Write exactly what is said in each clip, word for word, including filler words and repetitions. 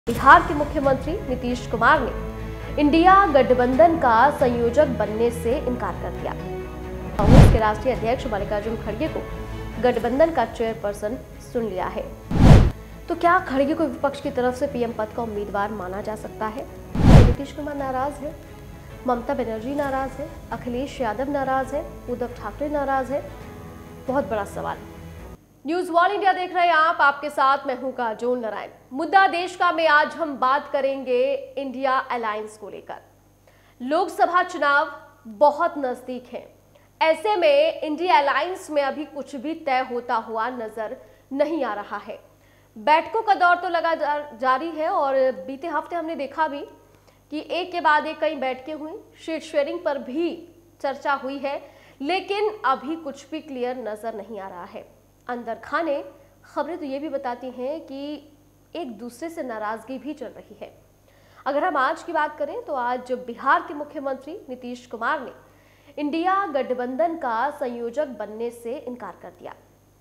बिहार के मुख्यमंत्री नीतीश कुमार ने इंडिया गठबंधन का संयोजक बनने से इनकार कर दिया। कांग्रेस के राष्ट्रीय अध्यक्ष मल्लिकार्जुन खड़गे को गठबंधन का चेयरपर्सन चुन लिया है। तो क्या खड़गे को विपक्ष की तरफ से पीएम पद का उम्मीदवार माना जा सकता है? नीतीश कुमार नाराज है, ममता बनर्जी नाराज है, अखिलेश यादव नाराज है, उद्धव ठाकरे नाराज है? बहुत बड़ा सवाल। न्यूज वॉल इंडिया देख रहे हैं आप, आपके साथ मैं हूं काजोल नारायण। मुद्दा देश का में आज हम बात करेंगे इंडिया अलायंस को लेकर। लोकसभा चुनाव बहुत नजदीक हैं, ऐसे में इंडिया अलायंस में अभी कुछ भी तय होता हुआ नजर नहीं आ रहा है। बैठकों का दौर तो लगा जारी है और बीते हफ्ते हमने देखा भी कि एक के बाद एक कई बैठकें हुई, सीट शेयरिंग पर भी चर्चा हुई है, लेकिन अभी कुछ भी क्लियर नजर नहीं आ रहा है। अंदर खाने खबरें तो ये भी बताती हैं कि एक दूसरे से नाराजगी भी चल रही है। अगर हम आज की बात करें तो आज बिहार के मुख्यमंत्री नीतीश कुमार ने इंडिया गठबंधन का संयोजक बनने से इनकार कर दिया।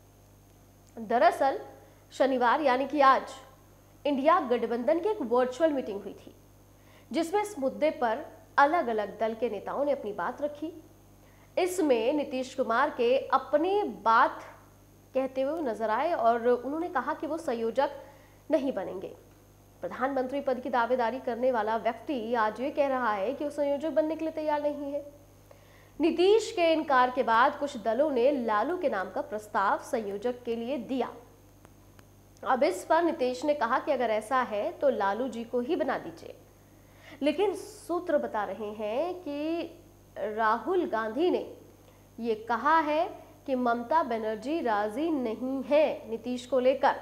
दरअसल शनिवार यानी कि आज इंडिया गठबंधन की एक वर्चुअल मीटिंग हुई थी, जिसमें इस मुद्दे पर अलग अलग दल के नेताओं ने अपनी बात रखी। इसमें नीतीश कुमार के अपनी बात कहते हुए नजर आए और उन्होंने कहा कि वो संयोजक नहीं बनेंगे। प्रधानमंत्री पद की दावेदारी करने वाला व्यक्ति आज ये कह रहा है कि वो संयोजक बनने के लिए तैयार नहीं है। नीतीश के इनकार के बाद कुछ दलों ने लालू के नाम का प्रस्ताव संयोजक के लिए दिया। अब इस पर नीतीश ने कहा कि अगर ऐसा है तो लालू जी को ही बना दीजिए, लेकिन सूत्र बता रहे हैं कि राहुल गांधी ने ये कहा है कि ममता बनर्जी राजी नहीं है नीतीश को लेकर,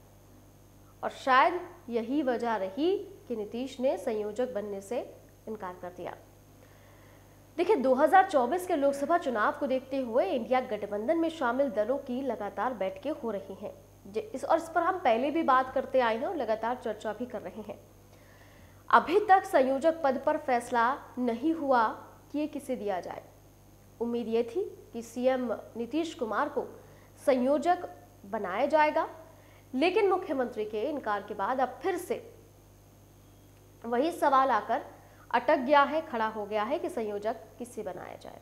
और शायद यही वजह रही कि नीतीश ने संयोजक बनने से इनकार कर दिया। देखिए, दो हज़ार चौबीस के लोकसभा चुनाव को देखते हुए इंडिया गठबंधन में शामिल दलों की लगातार बैठकें हो रही हैं इस और इस पर हम पहले भी बात करते आए हैं और लगातार चर्चा भी कर रहे हैं। अभी तक संयोजक पद पर फैसला नहीं हुआ कि ये किसे दिया जाए। उम्मीद ये थी कि सीएम नीतीश कुमार को संयोजक बनाया जाएगा, लेकिन मुख्यमंत्री के इनकार के बाद अब फिर से वही सवाल आकर अटक गया है, खड़ा हो गया है कि संयोजक किसे बनाया जाए।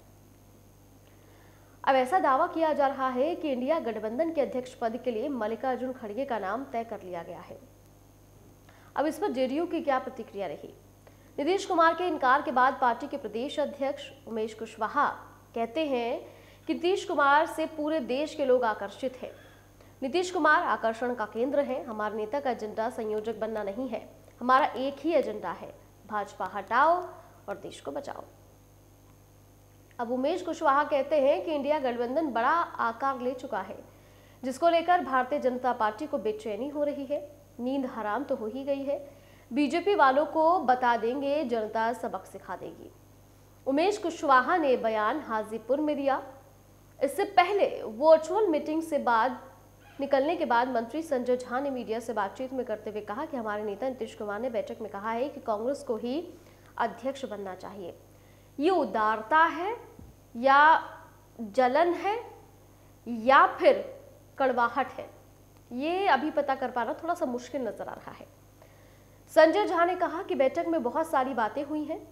अब ऐसा दावा किया जा रहा है कि इंडिया गठबंधन के अध्यक्ष पद के लिए मल्लिकार्जुन खड़गे का नाम तय कर लिया गया है। अब इस पर जेडीयू की क्या प्रतिक्रिया रही? नीतीश कुमार के इनकार के बाद पार्टी के प्रदेश अध्यक्ष उमेश कुशवाहा कहते हैं कि नीतीश कुमार से पूरे देश के लोग आकर्षित हैं। नीतीश कुमार आकर्षण का केंद्र है। हमारे नेता का एजेंडा संयोजक बनना नहीं है, हमारा एक ही एजेंडा है, भाजपा हटाओ और देश को बचाओ। अब उमेश कुशवाहा कहते हैं कि इंडिया गठबंधन बड़ा आकार ले चुका है, जिसको लेकर भारतीय जनता पार्टी को बेचैनी हो रही है। नींद हराम तो हो ही गई है। बीजेपी वालों को बता देंगे, जनता सबक सिखा देगी। उमेश कुशवाहा ने बयान हाजीपुर में दिया। इससे पहले वर्चुअल मीटिंग से बाद निकलने के बाद मंत्री संजय झा ने मीडिया से बातचीत में करते हुए कहा कि हमारे नेता नीतीश कुमार ने बैठक में कहा है कि कांग्रेस को ही अध्यक्ष बनना चाहिए। ये उदारता है या जलन है या फिर कड़वाहट है, ये अभी पता कर पाना थोड़ा सा मुश्किल नजर आ रहा है। संजय झा ने कहा कि बैठक में बहुत सारी बातें हुई हैं।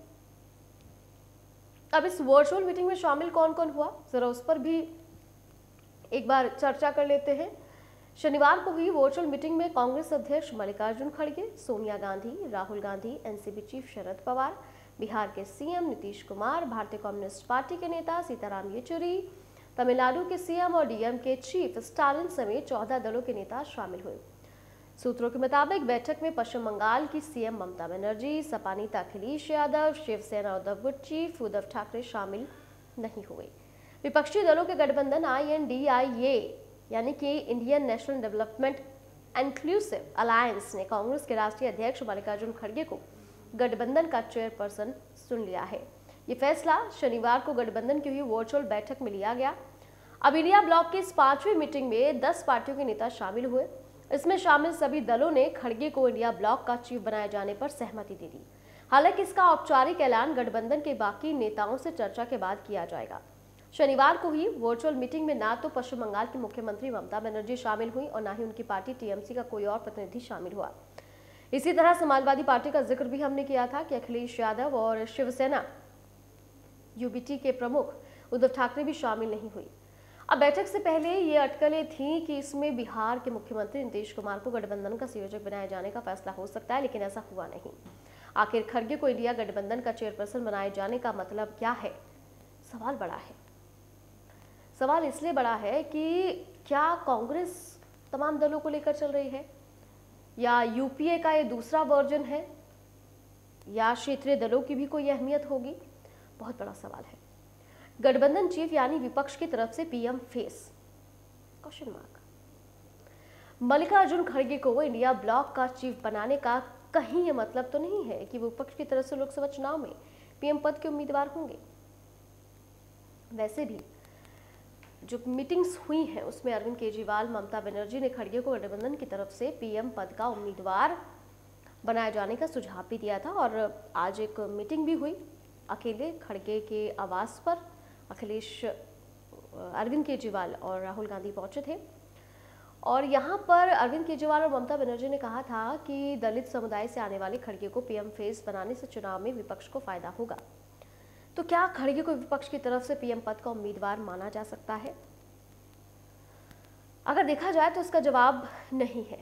अब इस वर्चुअल मीटिंग में शामिल कौन कौन हुआ, जरा उस पर भी एक बार चर्चा कर लेते हैं। शनिवार को हुई वर्चुअल मीटिंग में कांग्रेस अध्यक्ष मल्लिकार्जुन खड़गे, सोनिया गांधी, राहुल गांधी, एनसीपी चीफ शरद पवार, बिहार के सीएम नीतीश कुमार, भारतीय कम्युनिस्ट पार्टी के नेता सीताराम येचुरी, तमिलनाडु के सीएम और डीएम के चीफ स्टालिन समेत चौदह दलों के नेता शामिल हुए। सूत्रों के मुताबिक बैठक में पश्चिम बंगाल की सीएम ममता बनर्जी, सपा नेता अखिलेश यादव, शिवसेना उद्धव गुट चीफ उद्धव ठाकरे शामिल नहीं हुए। विपक्षी दलों के गठबंधन आई एन डी आई ए यानी कि Indian national developmental inclusive alliance ने कांग्रेस के राष्ट्रीय अध्यक्ष मल्लिकार्जुन खड़गे को गठबंधन का चेयरपर्सन चुन लिया है। ये फैसला शनिवार को गठबंधन की हुई वर्चुअल बैठक में लिया गया। अब इंडिया ब्लॉक की इस पांचवी मीटिंग में दस पार्टियों के नेता शामिल हुए। इसमें शामिल सभी दलों ने खड़गे को इंडिया ब्लॉक का चीफ बनाए जाने पर सहमति दे दी। हालांकि इसका औपचारिक ऐलान गठबंधन के बाकी नेताओं से चर्चा के बाद किया जाएगा। शनिवार को हुई वर्चुअल मीटिंग में ना तो पश्चिम बंगाल की मुख्यमंत्री ममता बनर्जी शामिल हुई और ना ही उनकी पार्टी टीएमसी का कोई और प्रतिनिधि शामिल हुआ। इसी तरह समाजवादी पार्टी का जिक्र भी हमने किया था कि अखिलेश यादव और शिवसेना यूबीटी के प्रमुख उद्धव ठाकरे भी शामिल नहीं हुई। अब बैठक से पहले ये अटकलें थीं कि इसमें बिहार के मुख्यमंत्री नीतीश कुमार को गठबंधन का संयोजक बनाए जाने का फैसला हो सकता है, लेकिन ऐसा हुआ नहीं। आखिर खड़गे को इंडिया गठबंधन का चेयरपर्सन बनाए जाने का मतलब क्या है? सवाल बड़ा है। सवाल इसलिए बड़ा है कि क्या कांग्रेस तमाम दलों को लेकर चल रही है, या यूपीए का ये दूसरा वर्जन है, या क्षेत्रीय दलों की भी कोई अहमियत होगी? बहुत बड़ा सवाल है। गठबंधन चीफ यानी विपक्ष की तरफ से PM face? Question mark. Mallikarjun खड़गे को इंडिया ब्लॉक का चीफ बनाने का कहीं यह मतलब तो नहीं है कि विपक्ष की तरफ से लोकसभा चुनाव में पीएम पद के उम्मीदवार होंगे। वैसे भी जो मीटिंग्स हुई हैं उसमें अरविंद केजरीवाल, ममता बनर्जी ने खड़गे को गठबंधन की तरफ से पीएम पद का उम्मीदवार बनाए जाने का सुझाव भी दिया था। और आज एक मीटिंग भी हुई अकेले खड़गे के आवास पर। अखिलेश, अरविंद केजरीवाल और राहुल गांधी पहुंचे थे और यहां पर अरविंद केजरीवाल और ममता बनर्जी ने कहा था कि दलित समुदाय से आने वाले खड़गे को पीएम फेस बनाने से चुनाव में विपक्ष को फायदा होगा। तो क्या खड़गे को विपक्ष की तरफ से पीएम पद का उम्मीदवार माना जा सकता है? अगर देखा जाए तो इसका जवाब नहीं है।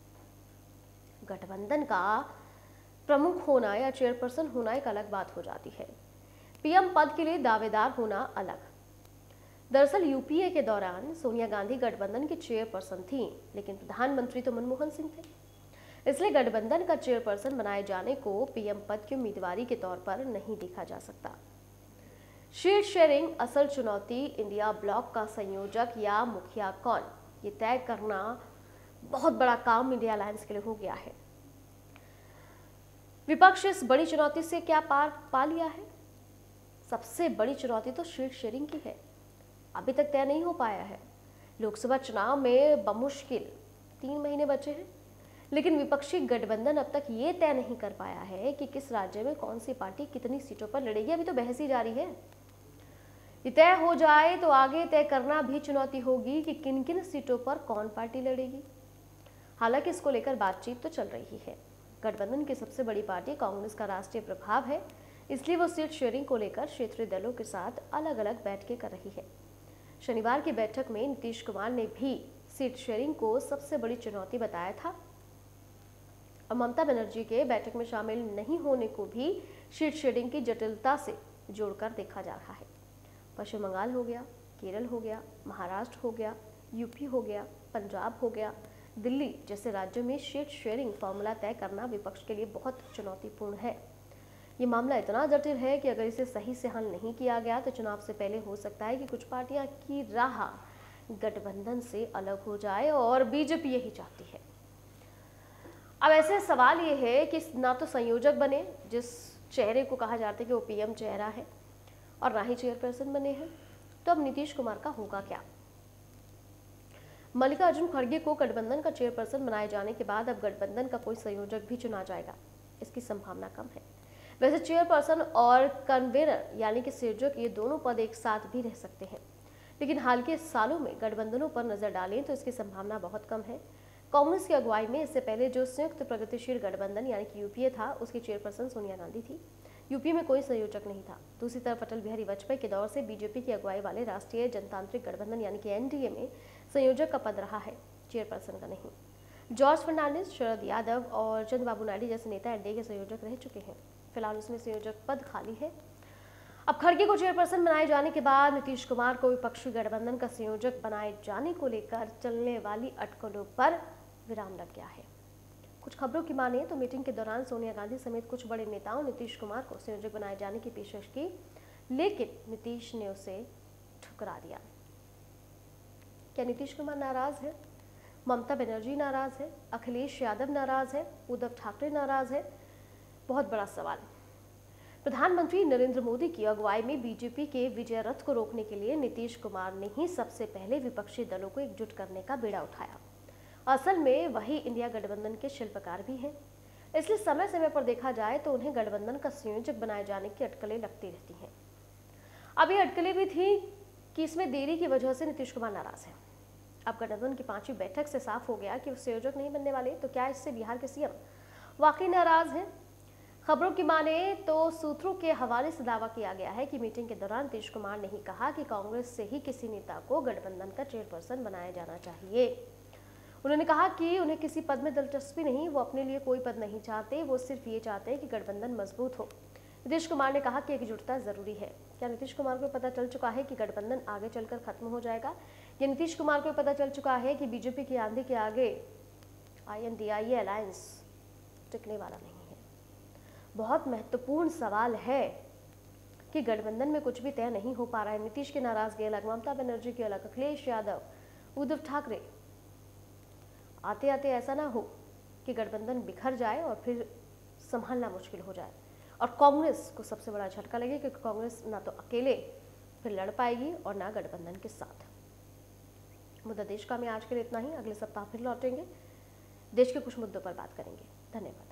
गठबंधन का प्रमुख होना या चेयरपर्सन होना एक अलग बात हो जाती है, पीएम पद के लिए दावेदार होना अलग। दरअसल यूपीए के दौरान सोनिया गांधी गठबंधन की चेयरपर्सन थीं, लेकिन प्रधानमंत्री तो मनमोहन सिंह थे। इसलिए गठबंधन का चेयरपर्सन बनाए जाने को पीएम पद की उम्मीदवारी के तौर पर नहीं देखा जा सकता। सीट शेयरिंग असल चुनौती इंडिया ब्लॉक का संयोजक या मुखिया कौन, ये तय करना बहुत बड़ा काम इंडिया अलायंस के लिए हो गया है। विपक्ष इस बड़ी चुनौती से क्या पार पा लिया है? सबसे बड़ी चुनौती तो सीट शेयरिंग की है, अभी तक तय नहीं हो पाया है। लोकसभा चुनाव में बमुश्किल तीन महीने बचे हैं, लेकिन विपक्षी गठबंधन अब तक ये तय नहीं कर पाया है कि किस राज्य में कौन सी पार्टी कितनी सीटों पर लड़ेगी। अभी तो बहस ही जारी है। ये तय हो जाए तो आगे तय करना भी चुनौती होगी कि किन किन सीटों पर कौन पार्टी लड़ेगी। हालांकि इसको लेकर बातचीत तो चल रही है। गठबंधन की सबसे बड़ी पार्टी कांग्रेस का राष्ट्रीय प्रभाव है, इसलिए वो सीट शेयरिंग को लेकर क्षेत्रीय दलों के साथ अलग अलग बैठकें कर रही है। शनिवार की बैठक में नीतीश कुमार ने भी सीट शेयरिंग को सबसे बड़ी चुनौती बताया था और ममता बनर्जी के बैठक में शामिल नहीं होने को भी सीट शेयरिंग की जटिलता से जोड़कर देखा जा रहा है। पश्चिम बंगाल हो गया, केरल हो गया, महाराष्ट्र हो गया, यूपी हो गया, पंजाब हो गया, दिल्ली जैसे राज्यों में सीट शेयरिंग फॉर्मूला तय करना विपक्ष के लिए बहुत चुनौतीपूर्ण है। ये मामला इतना जटिल है कि अगर इसे सही से हल नहीं किया गया तो चुनाव से पहले हो सकता है कि कुछ पार्टियां की राह गठबंधन से अलग हो जाए और बीजेपी यही चाहती है। अब ऐसे सवाल ये है कि ना तो संयोजक बने, जिस चेहरे को कहा जाता है कि वो पीएम चेहरा है, और ना ही चेयरपर्सन बने हैं। तो अब नीतीश कुमार का होगा क्या? मल्लिकार्जुन खड़गे को गठबंधन का चेयरपर्सन बनाए जाने के बाद अब गठबंधन का कोई संयोजक भी चुना जाएगा, इसकी संभावना कम है। वैसे चेयरपर्सन और कन्वेनर यानी कि संयोजक ये दोनों पद एक साथ भी रह सकते हैं, लेकिन हाल के सालों में गठबंधनों पर नजर डालें तो इसकी संभावना बहुत कम है। कांग्रेस की अगुवाई में इससे पहले जो संयुक्त प्रगतिशील गठबंधन यानी कि यूपीए था, उसकी चेयरपर्सन सोनिया गांधी थी। यूपी में कोई संयोजक नहीं था। दूसरी तरफ अटल बिहारी वाजपेयी के दौर से बीजेपी की अगुवाई वाले राष्ट्रीय जनतांत्रिक गठबंधन यानी कि एनडीए में संयोजक का पद रहा है, चेयरपर्सन का नहीं। जॉर्ज फर्नांडिस, शरद यादव और चंद्रबाबू नायडू जैसे नेता एनडीए के संयोजक रह चुके हैं। फिलहाल उसमें संयोजक पद खाली है। अब खड़गे को चेयरपर्सन बनाए जाने के बाद नीतीश कुमार को विपक्षी गठबंधन का संयोजक बनाए जाने को लेकर चलने वाली अटकलों पर विराम लग गया है। कुछ खबरों की माने तो मीटिंग के दौरान सोनिया गांधी समेत कुछ बड़े नेताओं ने नीतीश कुमार को संयोजक बनाए जाने की पेशकश की, लेकिन नीतीश ने उसे ठुकरा दिया। क्या नीतीश कुमार नाराज है? ममता बनर्जी नाराज है? अखिलेश यादव नाराज है? उद्धव ठाकरे नाराज है? बहुत बड़ा सवाल। प्रधानमंत्री नरेंद्र मोदी की अगुवाई में बीजेपी के विजय रथ को रोकने के लिए नीतीश कुमार ने ही सबसे पहले विपक्षी दलों को एकजुट करने का बीड़ा उठाया। असल में वही इंडिया गठबंधन के शिल्पकार भी हैं, इसलिए समय समय पर देखा जाए तो उन्हें गठबंधन का संयोजक बनाए जाने की अटकलें लगती रहती हैं। अब ये अटकलें भी थी कि इसमें देरी की वजह से नीतीश कुमार नाराज हैं। अब गठबंधन की पांचवी बैठक से साफ हो गया कि वो संयोजक नहीं बनने वाले, तो क्या इससे बिहार के सीएम वाकई नाराज हैं। खबरों की माने तो सूत्रों के हवाले से दावा किया गया है कि मीटिंग के दौरान नीतीश कुमार ने ही कहा कि कांग्रेस से ही किसी नेता को गठबंधन का चेयरपर्सन बनाया जाना चाहिए। उन्होंने कहा कि उन्हें किसी पद में दिलचस्पी नहीं, वो अपने लिए कोई पद नहीं चाहते, वो सिर्फ ये चाहते हैं कि गठबंधन मजबूत हो। नीतीश कुमार ने कहा कि एकजुटता जरूरी है। क्या नीतीश कुमार को पता चल चुका है कि गठबंधन आगे चलकर खत्म हो जाएगा? या नीतीश कुमार को पता चल चुका है कि बीजेपी की आंधी के आगे I N D I A alliance टिकने वाला नहीं है? बहुत महत्वपूर्ण सवाल है कि गठबंधन में कुछ भी तय नहीं हो पा रहा है। नीतीश की नाराजगी अलग, ममता बनर्जी की अलग, अखिलेश यादव, उद्धव ठाकरे, आते आते ऐसा ना हो कि गठबंधन बिखर जाए और फिर संभालना मुश्किल हो जाए। और कांग्रेस को सबसे बड़ा झटका लगे क्योंकि कांग्रेस ना तो अकेले फिर लड़ पाएगी और ना गठबंधन के साथ। मुद्दा देश का में आज के लिए इतना ही। अगले सप्ताह फिर लौटेंगे, देश के कुछ मुद्दों पर बात करेंगे। धन्यवाद।